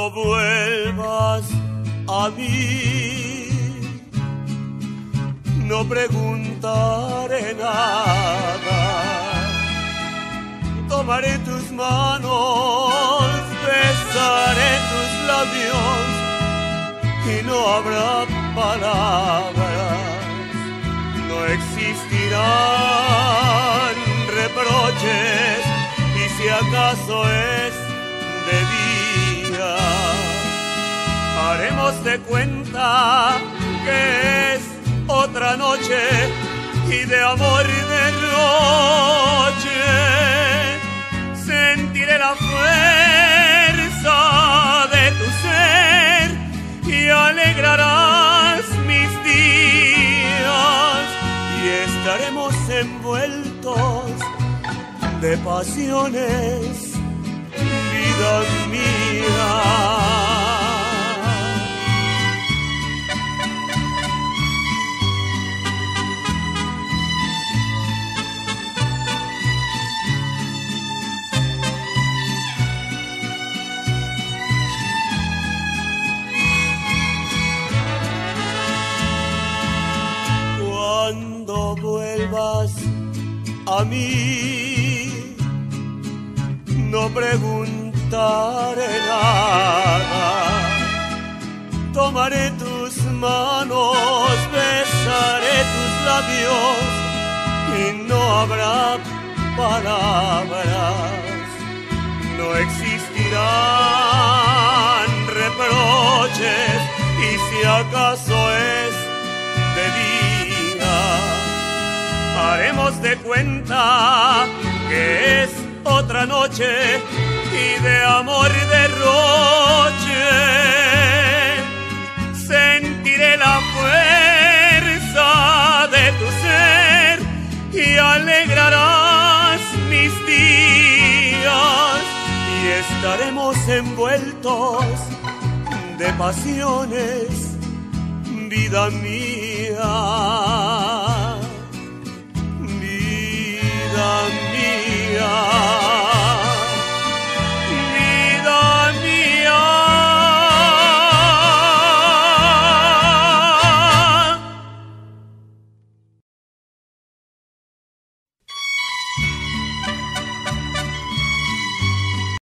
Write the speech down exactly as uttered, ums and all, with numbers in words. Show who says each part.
Speaker 1: Cuando vuelvas a mí, no preguntaré nada. Tomaré tus manos, besaré tus labios y no habrá palabras. No existirán reproches y si acaso es de día, haremos de cuenta que es otra noche y de amor y de noche sentiré la fuerza de tu ser y alegrarás mis días y estaremos envueltos de pasiones, vida mía. Cuando vuelvas a mí, no preguntaré nada. Tomaré tus manos, besaré tus labios y no habrá palabras. No existirán reproches y si acaso es de día, haremos de cuenta que es otra noche y de amor y derroche sentiré la fuerza de tu ser y alegrarás mis días y estaremos envueltos de pasiones, vida mía.